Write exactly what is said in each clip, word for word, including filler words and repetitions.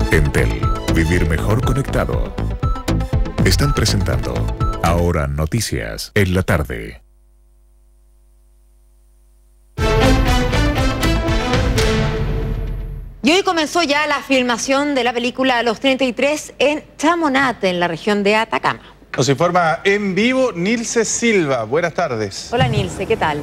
Entel, vivir mejor conectado. Están presentando Ahora Noticias en la tarde. Y hoy comenzó ya la filmación de la película Los treinta y tres en Chamonate, en la región de Atacama. Nos informa en vivo Nilce Silva. Buenas tardes. Hola Nilce, ¿qué tal?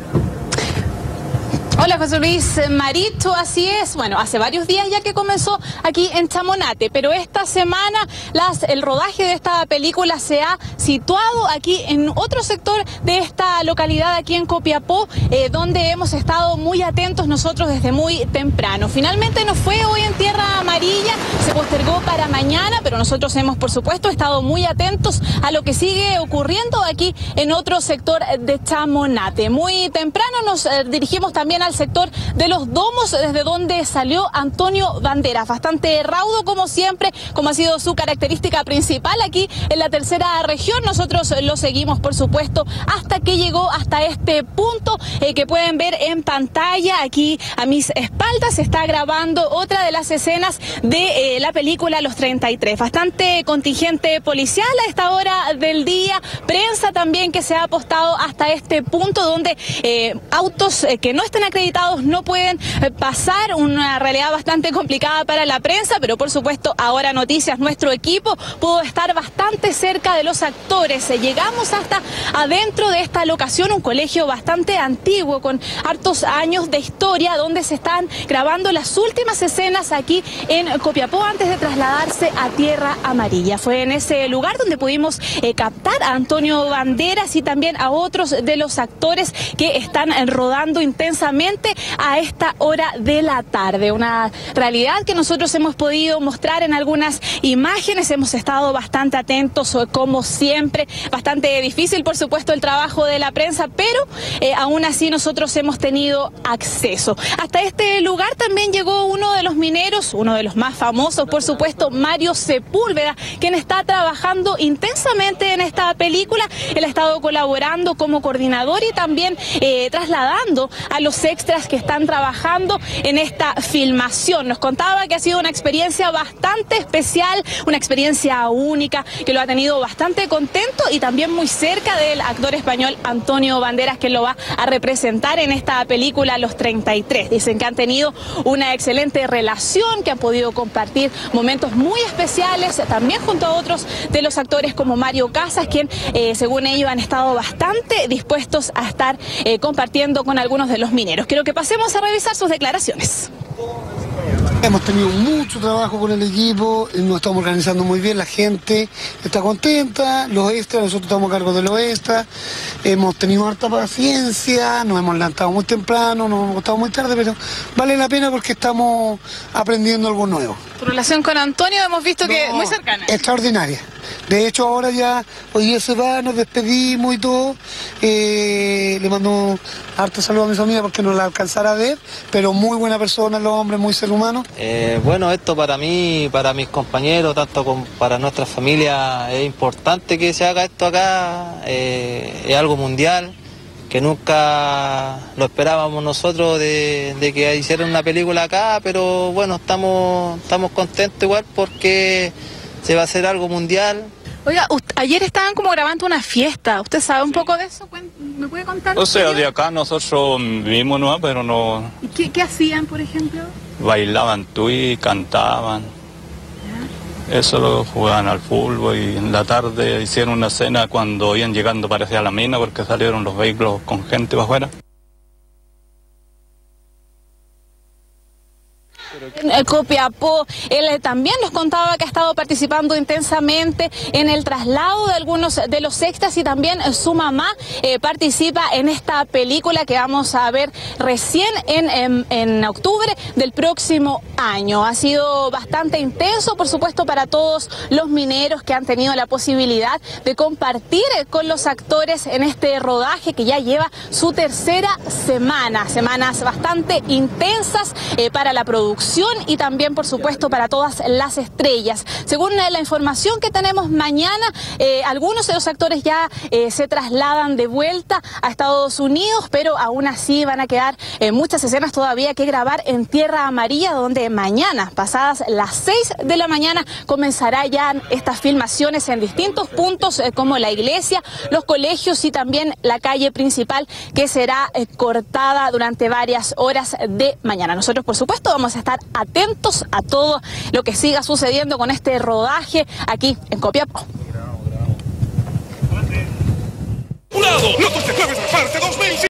Hola José Luis Maricho, así es. Bueno, hace varios días ya que comenzó aquí en Chamonate, pero esta semana las, el rodaje de esta película se ha situado aquí en otro sector de esta localidad, aquí en Copiapó, eh, donde hemos estado muy atentos nosotros desde muy temprano. Finalmente no fue hoy en Tierra Amarilla, se postergó para mañana, pero nosotros hemos por supuesto estado muy atentos a lo que sigue ocurriendo aquí en otro sector de Chamonate. Muy temprano nos eh, dirigimos también al sector de los domos, desde donde salió Antonio Banderas, bastante raudo como siempre, como ha sido su característica principal aquí en la tercera región. Nosotros lo seguimos por supuesto hasta que llegó hasta este punto eh, que pueden ver en pantalla. Aquí a mis espaldas se está grabando otra de las escenas de eh, la película Los treinta y tres. Bastante contingente policial a esta hora del día, prensa también que se ha apostado hasta este punto donde eh, autos eh, que no estén acreditados no pueden pasar, una realidad bastante complicada para la prensa, pero por supuesto Ahora Noticias, nuestro equipo, pudo estar bastante cerca de los actores. Llegamos hasta adentro de esta locación, un colegio bastante antiguo con hartos años de historia, donde se están grabando las últimas escenas aquí en Copiapó antes de trasladarse a Tierra Amarilla. Fue en ese lugar donde pudimos eh, captar a Antonio Banderas y también a otros de los actores que están eh, rodando intensamente a esta hora de la tarde. Una realidad que nosotros hemos podido mostrar en algunas imágenes. Hemos estado bastante atentos como siempre, bastante difícil por supuesto el trabajo de la prensa, pero eh, aún así nosotros hemos tenido acceso. Hasta este lugar también llegó uno de los mineros, uno de los más famosos por supuesto, Mario Sepúlveda, quien está trabajando intensamente en esta película. Él ha estado colaborando como coordinador y también eh, trasladando a los extras que están trabajando en esta filmación. Nos contaba que ha sido una experiencia bastante especial, una experiencia única, que lo ha tenido bastante contento y también muy cerca del actor español Antonio Banderas, que lo va a representar en esta película Los treinta y tres. Dicen que han tenido una excelente relación, que han podido compartir momentos muy especiales, también junto a otros de los actores como Mario Casas, quien eh, según ellos han estado bastante dispuestos a estar eh, compartiendo con algunos de los mineros. Quiero que pasemos a revisar sus declaraciones. Hemos tenido mucho trabajo con el equipo, nos estamos organizando muy bien, la gente está contenta, los extras, nosotros estamos a cargo de los extras, hemos tenido harta paciencia, nos hemos levantado muy temprano, nos hemos acostado muy tarde, pero vale la pena porque estamos aprendiendo algo nuevo. Tu relación con Antonio hemos visto no, que es muy cercana. Extraordinaria. De hecho ahora ya, hoy día se va, nos despedimos y todo, eh, le mando harto saludo a mi familia porque no la alcanzara a ver, pero muy buena persona, los hombres, muy ser humano. Eh, bueno, esto para mí, para mis compañeros, tanto como para nuestra familia, es importante que se haga esto acá, eh, es algo mundial, que nunca lo esperábamos nosotros de, de que hicieran una película acá, pero bueno, estamos, estamos contentos igual porque se va a hacer algo mundial. Oiga, ayer estaban como grabando una fiesta, ¿usted sabe un poco de eso? ¿Me puede contar? O sea, de acá nosotros vivimos, ¿no? Pero no... ¿Y qué, qué hacían, por ejemplo? Bailaban tui, cantaban. ¿Ya? Eso lo jugaban al fútbol y en la tarde hicieron una cena cuando iban llegando parecía a la mina porque salieron los vehículos con gente para afuera. En Copiapó, él también nos contaba que ha estado participando intensamente en el traslado de algunos de los extras y también su mamá eh, participa en esta película que vamos a ver recién en, en, en octubre del próximo año. Ha sido bastante intenso, por supuesto, para todos los mineros que han tenido la posibilidad de compartir con los actores en este rodaje que ya lleva su tercera semana, semanas bastante intensas eh, para la producción. producción y también, por supuesto, para todas las estrellas. Según eh, la información que tenemos mañana, eh, algunos de los actores ya eh, se trasladan de vuelta a Estados Unidos, pero aún así van a quedar eh, muchas escenas todavía que grabar en Tierra Amarilla, donde mañana, pasadas las seis de la mañana, comenzará ya estas filmaciones en distintos puntos eh, como la iglesia, los colegios y también la calle principal, que será eh, cortada durante varias horas de mañana. Nosotros, por supuesto, vamos a estar atentos a todo lo que siga sucediendo con este rodaje aquí en Copiapó. ¡Jurado! ¡Notas de Jueves Aparte dos mil!